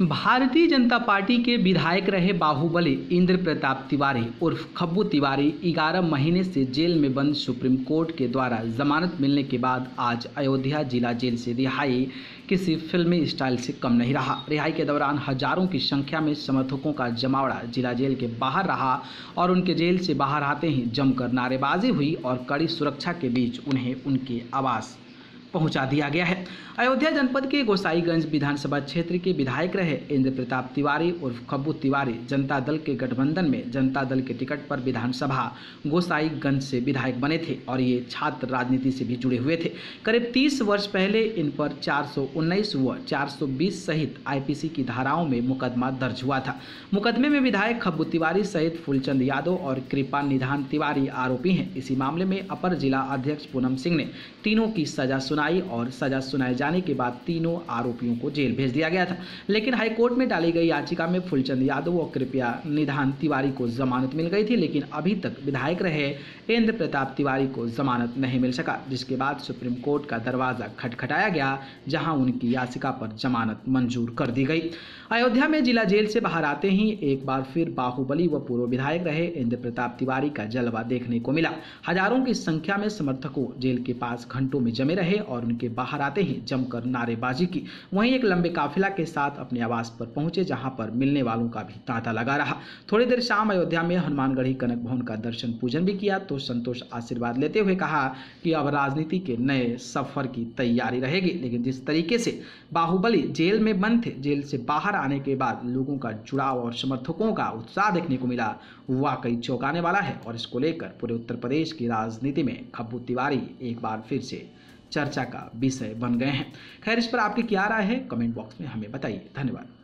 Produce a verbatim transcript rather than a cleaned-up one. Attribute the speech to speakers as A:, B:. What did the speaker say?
A: Bharatiya Janata party के विधायक रहे बाहुबली इंद्र प्रताप तिवारी उर्फ खब्बू तिवारी ग्यारह महीने से जेल में बंद सुप्रीम कोर्ट के द्वारा जमानत मिलने के बाद आज अयोध्या जिला जेल से रिहाई किसी फिल्मी स्टाइल से कम नहीं रहा। रिहाई के दौरान हजारों की संख्या में समर्थकों का जमावड़ा जिला जेल के बाहर रहा और उनके जेल से बाहर आते ही जमकर नारेबाजी हुई और कड़ी सुरक्षा के बीच उन्हें उनके आवास पहुंचा दिया गया है। अयोध्या जनपद के गोसाईगंज विधानसभा क्षेत्र के विधायक रहे इंद्र प्रताप तिवारी उर्फ खब्बू तिवारी जनता दल के गठबंधन में जनता दल के टिकट पर विधानसभा गोसाईगंज से विधायक बने थे और ये छात्र राजनीति से भी जुड़े हुए थे। करीब तीस वर्ष पहले इन पर चार सौ उन्नीस व चार सौ बीस सहित आईपीसी की धाराओं में मुकदमा दर्ज हुआ था। मुकदमे में विधायक खब्बू तिवारी सहित फूलचंद यादव और कृपा निधान तिवारी आरोपी हैं। इसी मामले में अपर जिला अध्यक्ष पूनम सिंह ने तीनों की सजा सुनाई और सजा सुनाए जाने के बाद तीनों आरोपियों को जेल भेज दिया गया था। लेकिन हाईकोर्ट में डाली गई याचिका में फूलचंद यादव और कृपया निधान तिवारी को जमानत मिल गई थी, लेकिन अभी तक विधायक रहे इंद्र प्रताप तिवारी को जमानत नहीं मिल सका, जिसके बाद सुप्रीम कोर्ट का दरवाजा खटखटाया गया, जहां उनकी याचिका पर जमानत मंजूर कर दी गई। अयोध्या में जिला जेल से बाहर आते ही एक बार फिर बाहुबली व पूर्व विधायक रहे इंद्र प्रताप तिवारी का जलवा देखने को मिला। हजारों की संख्या में समर्थकों जेल के पास घंटों में जमे रहे और उनके बाहर आते ही जमकर नारेबाजी की। वहीं एक लंबे काफिला के साथ अपने आवास पर पहुंचे, जहां पर मिलने वालों का भी तांता लगा रहा। थोड़ी देर शाम अयोध्या में हनुमानगढ़ी कनक भवन का दर्शन पूजन भी किया तो संतोष आशीर्वाद लेते हुए कहा कि अब राजनीति के नए सफर की तैयारी रहेगी। लेकिन जिस तरीके से बाहुबली जेल में बंद थे, जेल से बाहर आने के बाद लोगों का जुड़ाव और समर्थकों का उत्साह देखने को मिला, वाकई चौंकाने वाला है और इसको लेकर पूरे उत्तर प्रदेश की राजनीति में खब्बू तिवारी एक बार फिर से चर्चा का विषय बन गए हैं। खैर, इस पर आपकी क्या राय है, कमेंट बॉक्स में हमें बताइए। धन्यवाद।